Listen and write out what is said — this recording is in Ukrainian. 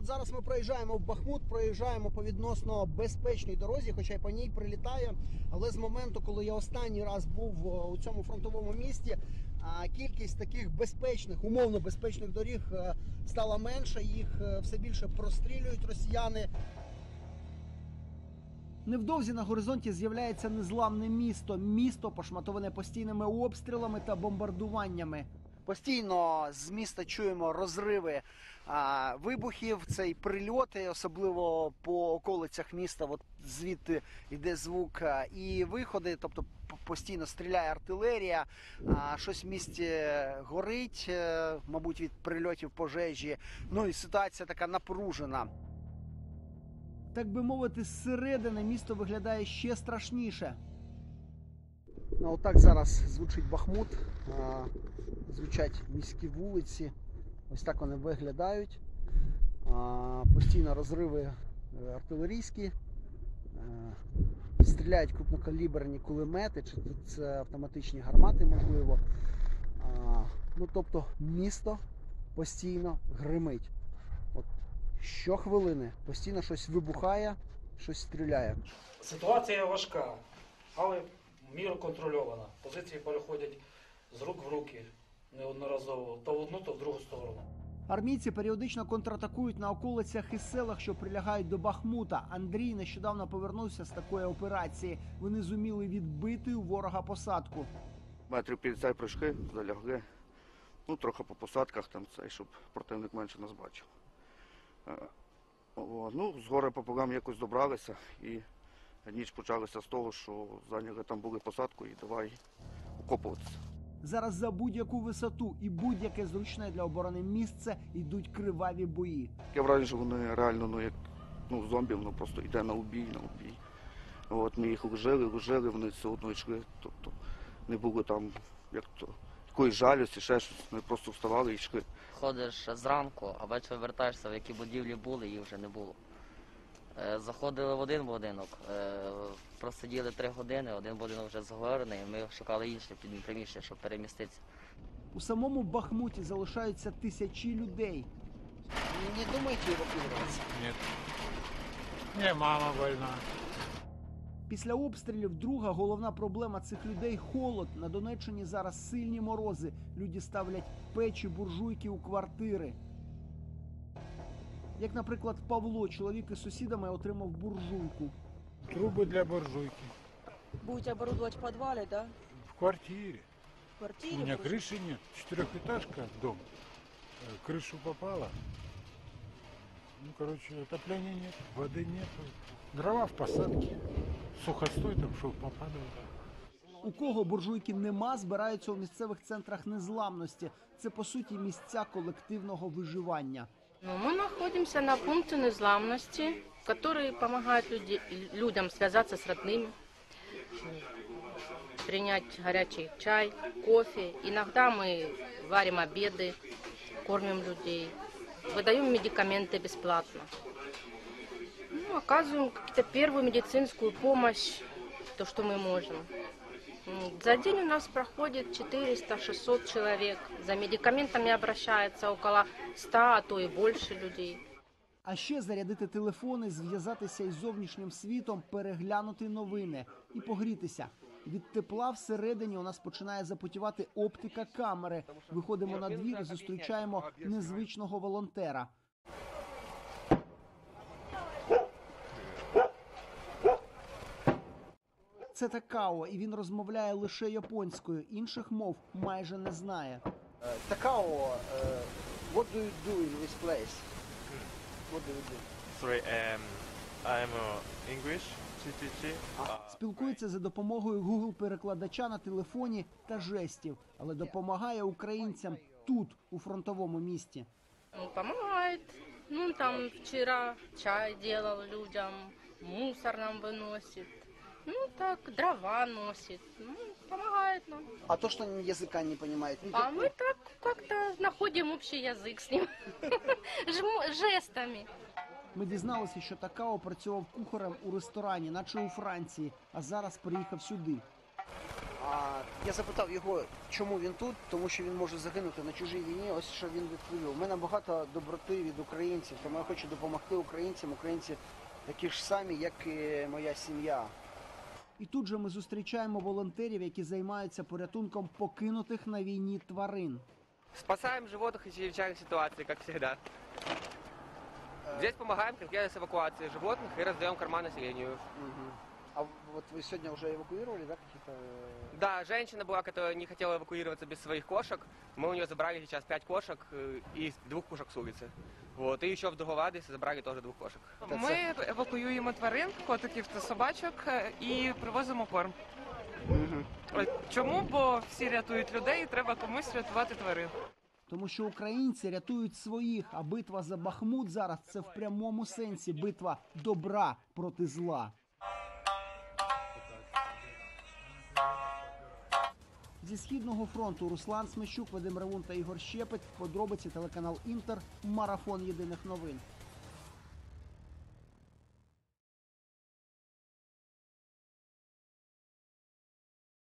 зараз ми проїжджаємо в Бахмут, проїжджаємо по відносно безпечній дорозі, хоча й по ній прилітає. Але з моменту, коли я останній раз був у цьому фронтовому місті, кількість таких безпечних, умовно безпечних доріг стала менша, їх все більше прострілюють росіяни. Невдовзі на горизонті з'являється незламне місто. Місто пошматоване постійними обстрілами та бомбардуваннями. Постійно з міста чуємо розриви вибухів, це й прильоти, особливо по околицях міста, от звідти йде звук, і виходи, тобто постійно стріляє артилерія, щось в місті горить, мабуть, від прильотів пожежі, ну і ситуація така напружена. Так би мовити, зсередини місто виглядає ще страшніше. Ну, отак зараз звучить Бахмут, звучать міські вулиці, ось так вони виглядають. Постійно розриви артилерійські, стріляють крупнокаліберні кулемети, чи це автоматичні гармати, можливо. Ну, тобто місто постійно гримить. От щохвилини постійно щось вибухає, щось стріляє. Ситуація важка, але в міру контрольована. Позиції переходять з рук в руки неодноразово, то в одну, то в другу сторону. Армійці періодично контратакують на околицях і селах, що прилягають до Бахмута. Андрій нещодавно повернувся з такої операції. Вони зуміли відбити у ворога посадку. Метрів 50 прыжки, залягли. Ну, трохи по посадках, там, щоб противник менше нас бачив. Ну, згори пополам якось добралися і ніч почалася з того, що зайняли там були посадку і давай окопуватися. Зараз за будь-яку висоту і будь-яке зручне для оборони місце йдуть криваві бої. Таке враження, що вони реально, як зомбі, воно просто йде на убій, на убій. От, ми їх лежали, вони все одно йшли, тобто не було там якоїсь жалості, ще щось, ми просто вставали і йшли. Ходиш зранку, а ввечері вертаєшся, в які будівлі були, їх вже не було. Заходили в один будинок, просиділи 3 години, один будинок вже загорений, ми шукали інше приміщення, щоб переміститися. У самому Бахмуті залишаються тисячі людей. Не думаєте евакуюватися? Ні. Ні, мама больна. Після обстрілів друга головна проблема цих людей – холод. На Донеччині зараз сильні морози. Люди ставлять печі, буржуйки у квартири. Як, наприклад, Павло, чоловік із сусідами, отримав буржуйку. Труби для буржуйки. Будете оборудовать в подвале, да? В квартире. В квартире? У меня просто? крыши нет. 4-этажка дом. Крышу попала. Ну, короче, отопления нет, воды нет. Дрова в посадке. Сухостой там, шел попадал. У кого буржуйки нема, збираються у місцевих центрах незламності. Це, по суті, місця колективного виживання. Мы находимся на пункте незламности, который помогает людям связаться с родными, принять горячий чай, кофе. Иногда мы варим обеды, кормим людей, выдаем медикаменты бесплатно. Ну, оказываем какую-то первую медицинскую помощь, то, что мы можем. За день у нас проходит 400-600 человек. За медикаментами обращается около 100, а то и больше людей. А ще зарядити телефони, зв'язатися із зовнішнім світом, переглянути новини і погрітися. Від тепла всередині у нас починає запотівати оптика камери. Виходимо на двір і зустрічаємо незвичного волонтера. Це Такао, і він розмовляє лише японською, інших мов майже не знає. Такао, what do you do in this place? What do you do? Sorry, I'm English teacher. Спілкується за допомогою Google-перекладача на телефоні та жестів, але допомагає українцям тут, у фронтовому місті. Помогает. Ну, там вчера чай делал людям, мусор нам выносит. Ну, так, дрова носит. Ну, помогает нам. А то, что они языка не понимают? А мы так как-то находим общий язык с ним. Жестами. Ми дізналися, що Такао працював кухарем у ресторані, наче у Франції, а зараз приїхав сюди. Я запитав його, чому він тут, тому що він може загинути на чужій війні. Ось що він відповів. У мене багато доброти від українців, тому я хочу допомогти українцям. Українці такі ж самі, як і моя сім'я. І тут же ми зустрічаємо волонтерів, які займаються порятунком покинутих на війні тварин. Спасаем животных из чрезвычайных ситуаций, как всегда. Здесь помогаем конкретно с эвакуацией животных и раздаем корма населению. А вот вы сегодня уже эвакуировали, да, какие-то? Да, женщина была, которая не хотела эвакуироваться без своих кошек. Мы у нее забрали сейчас 5 кошек и 2 кошек с улицы. Вот. И еще в другого адреса забрали тоже 2 кошек. Ми евакуюємо тварин, котиків та собачок і привозимо корм. Чому? Бо всі рятують людей, і треба комусь рятувати тварин. Тому що українці рятують своїх, а битва за Бахмут зараз – це в прямому сенсі битва добра проти зла. Зі Східного фронту Руслан Смещук, Вадим Ревун та Ігор Щепет. Подробиці телеканал Інтер. Марафон єдиних новин.